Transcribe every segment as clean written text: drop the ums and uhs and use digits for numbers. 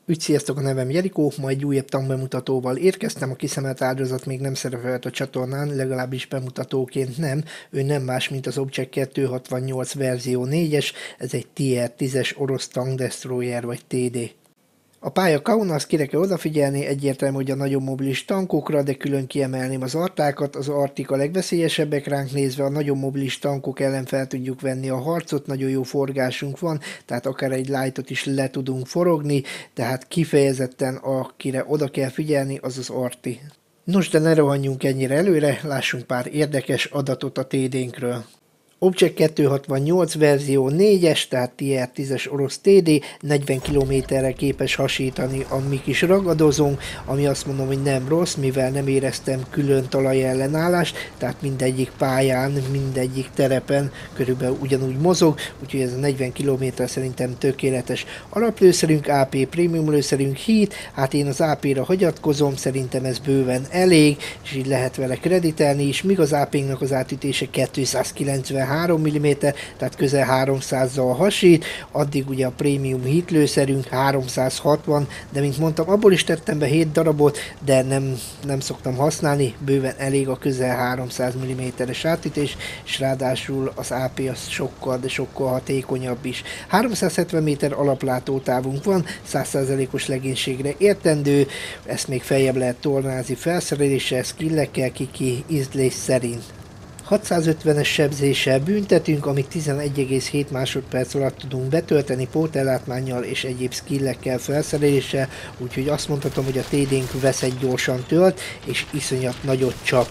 Sziasztok, a nevem Jerikó, ma egy újabb tankbemutatóval érkeztem, a kiszemelt áldozat még nem szerepelt a csatornán, legalábbis bemutatóként nem. Ő nem más, mint az Object 268 verzió 4-es, ez egy TR-10-es orosz tank destroyer vagy TD. A pálya Kaunas, kire kell odafigyelni, egyértelmű, hogy a nagyon mobilis tankokra, de külön kiemelném az artákat. Az artik a legveszélyesebbek ránk nézve, a nagyon mobilis tankok ellen fel tudjuk venni a harcot, nagyon jó forgásunk van, tehát akár egy lightot is le tudunk forogni, tehát kifejezetten akire oda kell figyelni, az az arti. Nos, de ne rohanjunk ennyire előre, lássunk pár érdekes adatot a TD-nkről. Object 268 verzió 4-es, tehát TR-10-es orosz TD, 40 km-re képes hasítani a mi kis ragadozónk, ami azt mondom, hogy nem rossz, mivel nem éreztem külön talajellenállást, tehát mindegyik pályán, mindegyik terepen körülbelül ugyanúgy mozog, úgyhogy ez a 40 km szerintem tökéletes. Alaplőszerünk AP, prémium lőszerünk Heat, hát én az AP-ra hagyatkozom, szerintem ez bőven elég, és így lehet vele kreditelni is, míg az AP-nak az átütése 293 mm, tehát közel 300-zal hasít, addig ugye a prémium hitlőszerünk 360, de mint mondtam, abból is tettem be 7 darabot, de nem szoktam használni, bőven elég a közel 300 mm-es átütés, és ráadásul az AP az sokkal, de sokkal hatékonyabb is. 370 méter alaplátótávunk van, 100%-os legénységre értendő, ezt még feljebb lehet tornázni felszereléssel, skillekkel, kiki ízlés szerint. 650-es sebzéssel büntetünk, amit 11,7 másodperc alatt tudunk betölteni pótellátmánnyal és egyéb skillekkel, felszereléssel, úgyhogy azt mondhatom, hogy a TD-nk veszett gyorsan tölt, és iszonyat nagyot csap.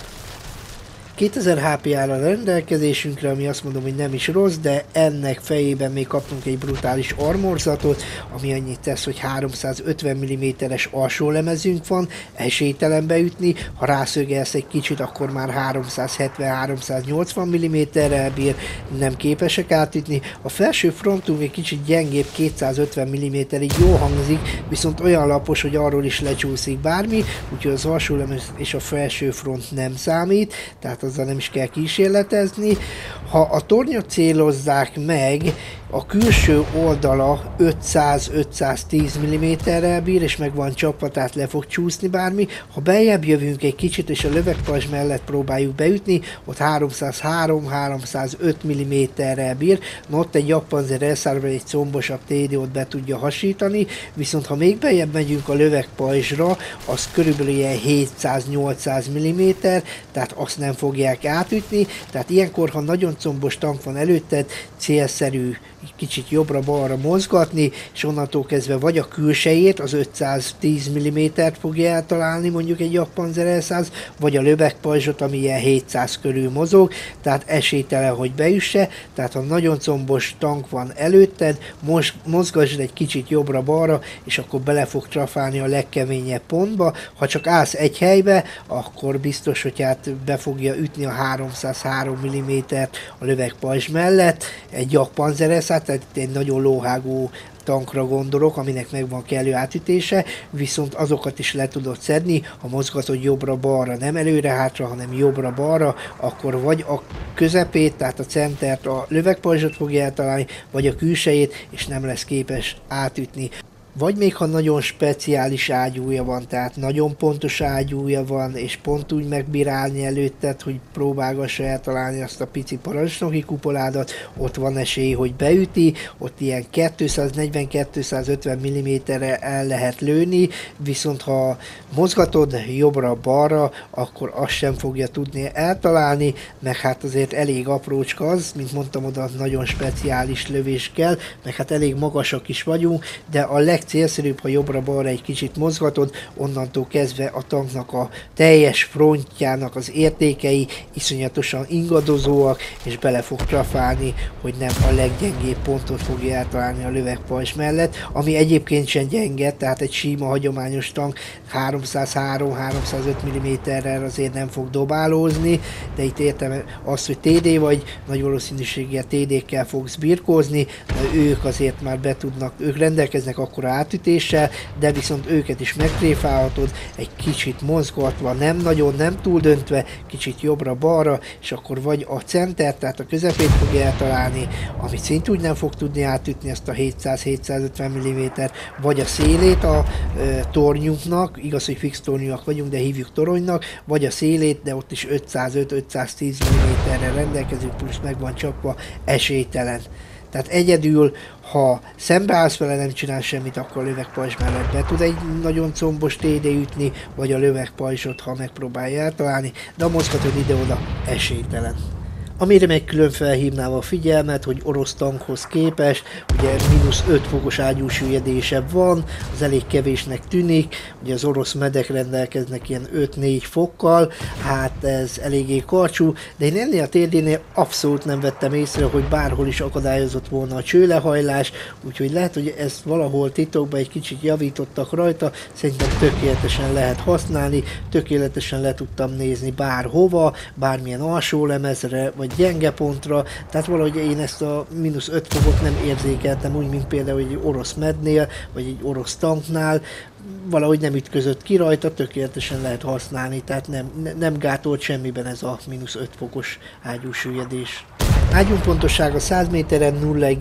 2000 HP áll a rendelkezésünkre, ami azt mondom, hogy nem is rossz, de ennek fejében még kaptunk egy brutális armorzatot, ami annyit tesz, hogy 350 mm-es alsó lemezünk van, esélytelen beütni, ha rászögelsz egy kicsit, akkor már 370-380 mm-rel bír, nem képesek átütni. A felső frontunk egy kicsit gyengébb, 250 mm-ig jó hangzik, viszont olyan lapos, hogy arról is lecsúszik bármi, úgyhogy az alsó lemez és a felső front nem számít, tehát azzal nem is kell kísérletezni. Ha a tornyot célozzák meg, a külső oldala 500-510 mm-rel bír, és meg van csapva, tehát le fog csúszni bármi. Ha beljebb jövünk egy kicsit, és a lövegpajzs mellett próbáljuk beütni, ott 303-305 mm-rel bír. Na, ott egy Jakpanzer elszárva egy combosabb TD ott be tudja hasítani, viszont ha még beljebb megyünk a lövegpajzsra, az körülbelül ilyen 700-800 mm, tehát azt nem fogják átütni. Tehát ilyenkor, ha nagyon combos tank van előtted, célszerű kicsit jobbra-balra mozgatni, és onnantól kezdve vagy a külsejét, az 510 mm-t fogja eltalálni mondjuk egy Jakpanzer elszáz, vagy a lövegpajzsot, ami ilyen 700 körül mozog, tehát esélytelen, hogy beüsse, tehát ha nagyon combos tank van előtted, mozgasd egy kicsit jobbra-balra, és akkor bele fog trafálni a legkeményebb pontba. Ha csak állsz egy helybe, akkor biztos, hogy hát be fogja ütni a 303 mm-t a lövegpajzs mellett, egy Jakpanzer elszáz, tehát egy nagyon lóhágú tankra gondolok, aminek megvan kellő átütése, viszont azokat is le tudod szedni, ha mozgatod jobbra-balra, nem előre-hátra, hanem jobbra-balra, akkor vagy a közepét, tehát a centert, a lövegpajzsot fogja eltalálni, vagy a külsejét, és nem lesz képes átütni. Vagy még ha nagyon speciális ágyúja van, tehát nagyon pontos ágyúja van, és pont úgy megbírálni előtted, hogy próbálgassa eltalálni azt a pici parancsnoki kupoládat, ott van esély, hogy beüti, ott ilyen 240-250 mm-re el lehet lőni, viszont ha mozgatod jobbra-balra, akkor azt sem fogja tudni eltalálni, meg hát azért elég aprócska az, mint mondtam, oda nagyon speciális lövés kell, meg hát elég magasak is vagyunk, de a legcélszerűbb, ha jobbra-balra egy kicsit mozgatod, onnantól kezdve a tanknak a teljes frontjának az értékei iszonyatosan ingadozóak, és bele fog trafálni, hogy nem a leggyengébb pontot fogja eltalálni a lövegpajzs mellett, ami egyébként sem gyenge, tehát egy sima hagyományos tank 303-305 mm-rel azért nem fog dobálózni, de itt értem azt, hogy TD vagy, nagy valószínűséggel TD-kkel fogsz birkózni, de ők azért már ők rendelkeznek akkora átütéssel, de viszont őket is megtréfálhatod, egy kicsit mozgatva, nem nagyon, nem túl döntve, kicsit jobbra-balra, és akkor vagy a center, tehát a közepét fogja eltalálni, amit szintúgy nem fog tudni átütni ezt a 700-750 mm, vagy a szélét a tornyunknak, igaz, hogy fix tornyúak vagyunk, de hívjuk toronynak, vagy a szélét, de ott is 505-510 mm-re rendelkezünk, plusz meg van csapva, esélytelen. Tehát egyedül, ha szembeállsz vele, nem csinál semmit, akkor a lövegpajzs mellett be tud egy nagyon combos TD ütni, vagy a lövegpajzsot, ha megpróbálja eltalálni, de a mozgatod ide-oda, esélytelen. Amire meg külön felhívnám a figyelmet, hogy orosz tankhoz képest, ugye -5 fokos ágyúsüllyedése van, az elég kevésnek tűnik, ugye az orosz medek rendelkeznek ilyen 5-4 fokkal, hát ez eléggé karcsú, de én ennél a TD-nél abszolút nem vettem észre, hogy bárhol is akadályozott volna a csőlehajlás, úgyhogy lehet, hogy ezt valahol titokban egy kicsit javítottak rajta, szerintem tökéletesen lehet használni, tökéletesen le tudtam nézni bárhova, bármilyen alsó lemezre, vagy gyenge pontra, tehát valahogy én ezt a -5 fokot nem érzékeltem úgy, mint például egy orosz mednél, vagy egy orosz tanknál, valahogy nem ütközött ki rajta, tökéletesen lehet használni, tehát nem gátolt semmiben ez a -5 fokos ágyúsüllyedés. Ágyunk pontossága 100 méteren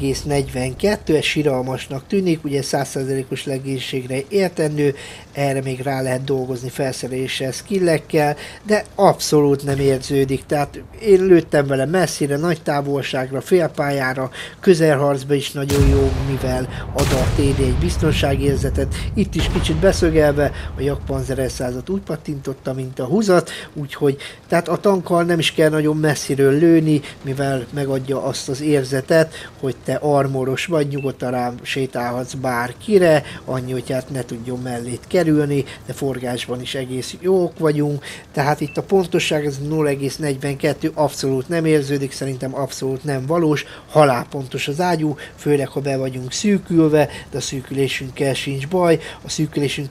0,42, ez siralmasnak tűnik, ugye 100%-os legénységre értendő, erre még rá lehet dolgozni felszereléssel, skillekkel, de abszolút nem érződik, tehát én lőttem vele messzire, nagy távolságra, félpályára, közelharcba is nagyon jó, mivel ad a TD egy biztonságérzetet, itt is kicsit beszögelve, a Jagdpanzer S100-at úgy pattintotta, mint a húzat, úgyhogy tehát a tankkal nem is kell nagyon messziről lőni, mivel megadja azt az érzetet, hogy te armoros vagy, nyugodtan rám sétálhatsz bárkire, annyi, hogy hát ne tudjon mellét kerülni, de forgásban is egész jók vagyunk, tehát itt a pontosság ez 0,42 abszolút nem érződik, szerintem abszolút nem valós, halálpontos az ágyú, főleg ha be vagyunk szűkülve, de a szűkülésünkkel sincs baj, a szűkülésünk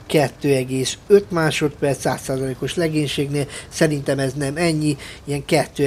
2,5 másodperc 100%-os legénységnél, szerintem ez nem ennyi, ilyen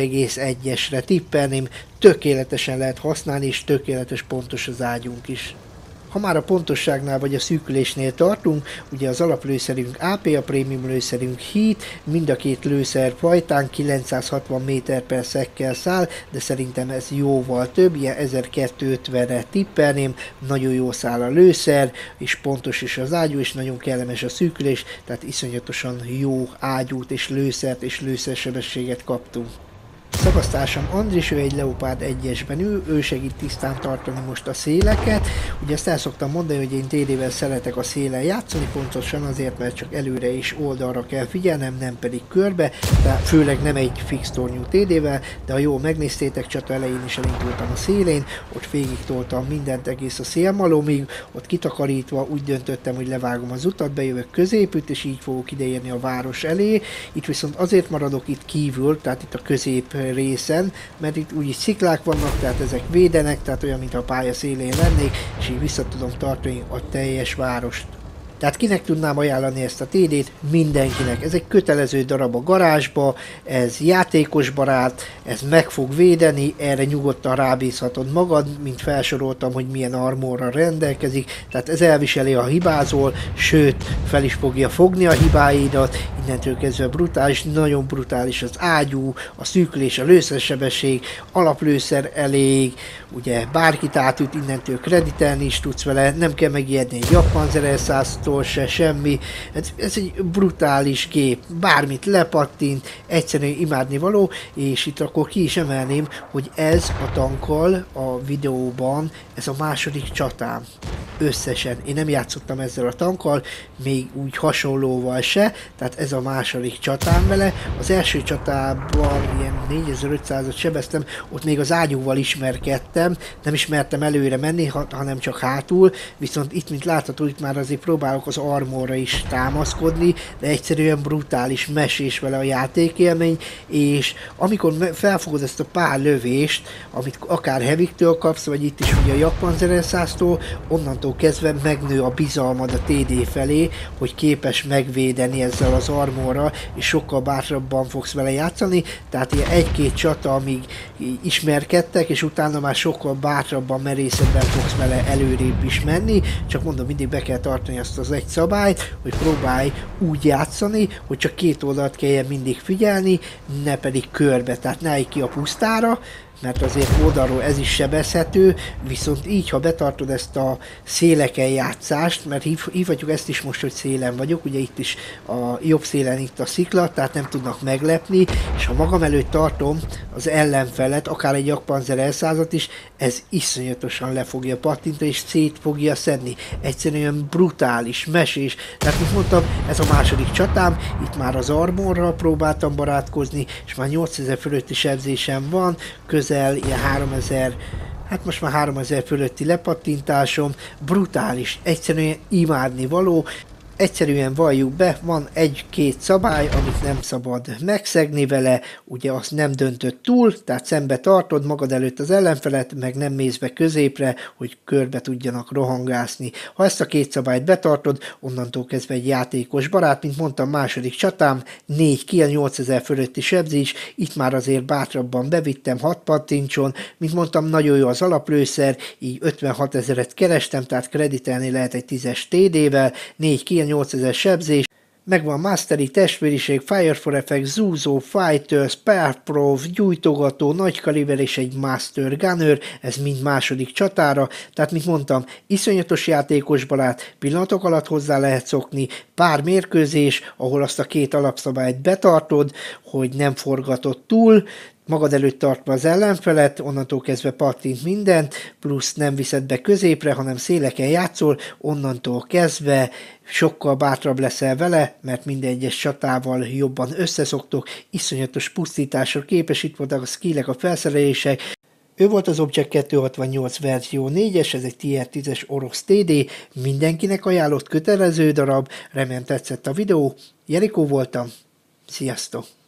2,1-esre tippelném, tökéletesen lehet használni, és tökéletes pontos az ágyunk is. Ha már a pontosságnál vagy a szűkülésnél tartunk, ugye az alaplőszerünk AP, a prémium lőszerünk Heat, mind a két lőszer fajtán 960 méter/szekkel száll, de szerintem ez jóval több, ilyen 1250-re tippelném, nagyon jó száll a lőszer, és pontos is az ágyú, és nagyon kellemes a szűkülés, tehát iszonyatosan jó ágyút és lőszert és lőszersebességet kaptunk. Szakasztársam Andris, ő egy Leopard 1-esben ül, ő segít tisztán tartani most a széleket. Ugye ezt el szoktam mondani, hogy én TD-vel szeretek a szélen játszani, pontosan azért, mert csak előre és oldalra kell figyelnem, nem pedig körbe, de főleg nem egy fix tornyú TD-vel, de ha jól megnéztétek, csata elején is elindultam a szélén, ott végig toltam mindent egész a szélmalomig, ott kitakarítva úgy döntöttem, hogy levágom az utat, bejövök középütt, és így fogok ideérni a város elé. Itt viszont azért maradok itt kívül, tehát itt a közép részen, mert itt úgyis sziklák vannak, tehát ezek védenek, tehát olyan, mintha a pálya szélén lennék, és így vissza tudom tartani a teljes várost. Tehát kinek tudnám ajánlani ezt a TD-t? Mindenkinek. Ez egy kötelező darab a garázsba, ez játékosbarát, ez meg fog védeni, erre nyugodtan rábízhatod magad, mint felsoroltam, hogy milyen armorra rendelkezik, tehát ez elviseli, a hibázol, sőt, fel is fogja fogni a hibáidat, innentől kezdve brutális, nagyon brutális az ágyú, a szűkülés, a lőszersebesség, alaplőszer elég, ugye bárkit átüt, innentől kreditelni is tudsz vele, nem kell megijedni egy Jagdpanzer S100-tól se, semmi, ez egy brutális gép, bármit lepattint, egyszerűen imádni való, és itt akkor ki is emelném, hogy ez a tankkal a videóban, ez a második csatám. Összesen. Én nem játszottam ezzel a tankkal, még úgy hasonlóval se, tehát ez a második csatám vele. Az első csatában ilyen 4500-at sebeztem, ott még az ágyúval ismerkedtem, nem ismertem előre menni, hanem csak hátul, viszont itt, mint látható, itt már azért próbálok az armorra is támaszkodni, de egyszerűen brutális mesés vele a játékélmény, és amikor felfogod ezt a pár lövést, amit akár Heavy-től kapsz, vagy itt is ugye a Jagdpanzer S100-tól, onnantól kezdve megnő a bizalmad a TD felé, hogy képes megvédeni ezzel az armorra, és sokkal bátrabban fogsz vele játszani, tehát ilyen egy-két csata, amíg ismerkedtek, és utána már sokkal bátrabban, merészebben fogsz vele előrébb is menni, csak mondom, mindig be kell tartani azt az egy szabályt, hogy próbálj úgy játszani, hogy csak két oldalt kelljen mindig figyelni, ne pedig körbe, tehát ne állj ki a pusztára, mert azért oldalról ez is sebezhető, viszont így, ha betartod ezt a széleken játszást, mert hívhatjuk ezt is most, hogy szélen vagyok, ugye itt is a jobb szélen itt a szikla, tehát nem tudnak meglepni, és ha magam előtt tartom az ellenfelet, akár egy Jagdpanzer elszázat is, ez iszonyatosan le fogja pattintani, és szét fogja szedni. Egyszerűen brutális, mesés, tehát mint mondtam, ez a második csatám, itt már az armorral próbáltam barátkozni, és már 8000 fölötti sebzésem van, közel ilyen 3000, hát most már 3000 fölötti lepattintásom, brutális, egyszerűen imádni való. Egyszerűen valljuk be, van egy-két szabály, amit nem szabad megszegni vele, ugye azt nem döntött túl, tehát szembe tartod magad előtt az ellenfelet, meg nem mész be középre, hogy körbe tudjanak rohangászni. Ha ezt a két szabályt betartod, onnantól kezdve egy játékos barát, mint mondtam, második csatám, 4 kill, 8000 fölötti sebzés, itt már azért bátrabban bevittem 6 pattincson, mint mondtam, nagyon jó az alaplőszer, így 56 000-et kerestem, tehát kreditelni lehet egy 10-es TD-vel, 4 kill, 8000 sebzés, megvan Mastery, Testvériség, Fire for Effect, Zúzó, Fighter, Sparprof, Gyújtogató, Nagykaliber és egy Master Gunner, ez mind második csatára, tehát mint mondtam, iszonyatos játékos barát, pillanatok alatt hozzá lehet szokni, pár mérkőzés, ahol azt a két alapszabályt betartod, hogy nem forgatod túl, magad előtt tartva az ellenfelet, onnantól kezdve pattint mindent, plusz nem viszed be középre, hanem széleken játszol, onnantól kezdve sokkal bátrabb leszel vele, mert minden egyes csatával jobban összeszoktok, iszonyatos pusztításra képes, itt voltak a skillek, a felszerelések. Ő volt az Object 268 verzió 4-es, ez egy tier 10-es orosz TD, mindenkinek ajánlott kötelező darab, remélem tetszett a videó, Jerikó voltam, sziasztok!